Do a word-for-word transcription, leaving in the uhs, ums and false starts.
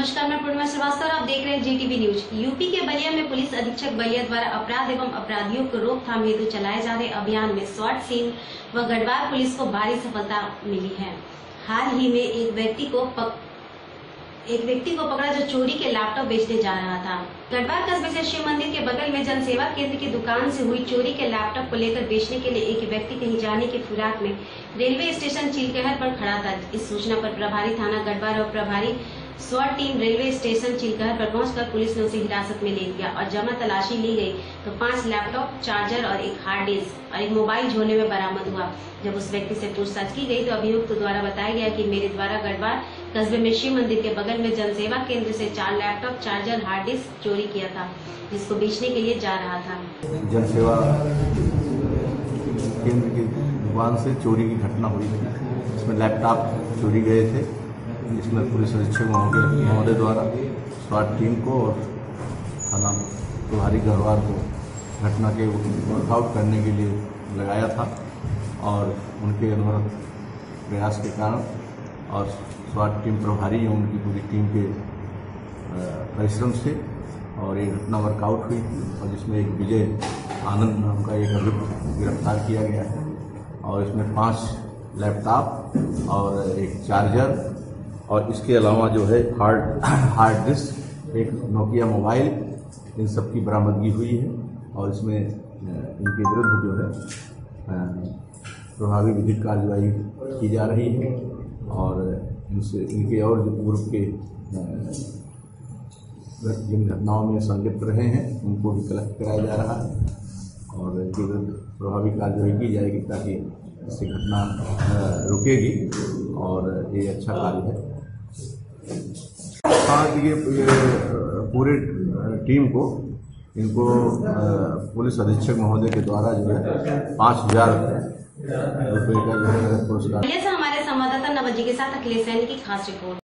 नमस्कार, मैं पूर्णिमा श्रीवास्तव और आप देख रहे हैं जीटीवी न्यूज। यूपी के बलिया में पुलिस अधीक्षक बलिया द्वारा अपराध एवं अपराधियों को रोकथाम हेतु चलाए जा रहे अभियान में स्वाट टीम व गढ़वाल पुलिस को भारी सफलता मिली है। हाल ही में एक व्यक्ति को पक... एक व्यक्ति को पकड़ा जो चोरी के लैपटॉप बेचने जा रहा था। गढ़वाल कस्बे से शिव मंदिर के बगल में जनसेवा केंद्र की दुकान से हुई चोरी के लैपटॉप को लेकर बेचने के लिए एक व्यक्ति कहीं जाने के फिराक में रेलवे स्टेशन चिलकहर पर खड़ा था। इस सूचना पर प्रभारी थाना गढ़वाल और प्रभारी स्वाट टीम रेलवे स्टेशन चिलकहर पर पहुंचकर पुलिस ने उसे हिरासत में ले लिया और जमा तलाशी ली गई तो पांच लैपटॉप, चार्जर और एक हार्ड डिस्क और एक मोबाइल झोले में बरामद हुआ। जब उस व्यक्ति से पूछताछ की गई तो अभियुक्त द्वारा बताया गया कि मेरे द्वारा गढ़वाल कस्बे में शिव मंदिर के बगल में जनसेवा केंद्र से चार लैपटॉप, चार्जर, हार्ड डिस्क चोरी किया था, जिसको बेचने के लिए जा रहा था। जनसेवा केंद्र की दुकान से चोरी की घटना हुई थी। इसमें लैपटॉप चोरी गए थे, जिसमें पुलिस अधीक्षक महोदय द्वारा स्वाट टीम को और थाना प्रभारी गढ़वाल को घटना के वर्कआउट करने के लिए लगाया था और उनके अनवरत प्रयास के कारण और स्वाट टीम प्रभारी और उनकी पूरी टीम के परिश्रम से और ये घटना वर्कआउट हुई थी और जिसमें एक विजय आनंद नाम का एक अभियुक्त गिरफ्तार किया गया है और इसमें पांच लैपटॉप और एक चार्जर और इसके अलावा जो है हार्ड हार्ड डिस्क, एक नोकिया मोबाइल, इन सब की बरामदगी हुई है और इसमें इनके विरुद्ध जो है प्रभावी विधिक कार्यवाही की जा रही है और इनसे इनके और जो पूर्व के जिन घटनाओं में संलिप्त रहे हैं उनको भी कलेक्ट कराया जा रहा है और इनके विरुद्ध प्रभावी कार्यवाही की जाएगी ताकि इससे घटना रुकेगी और ये अच्छा कार्य है। हाँ, ये पूरे टीम को इनको पुलिस अधीक्षक महोदय के द्वारा जो है पाँच हजार रुपये का जो है पुरस्कार। हमारे संवाददाता नवजी के साथ अखिलेश सैनी की खास रिपोर्ट।